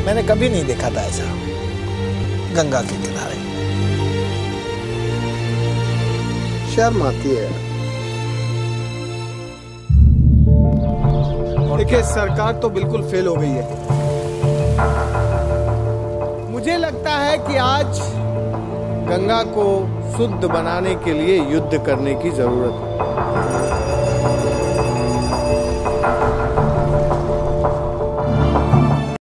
मैंने कभी नहीं देखा था ऐसा गंगा के किनारे। शर्म आती है। देखिए, सरकार तो बिल्कुल फेल हो गई है। मुझे लगता है कि आज गंगा को शुद्ध बनाने के लिए युद्ध करने की जरूरत है।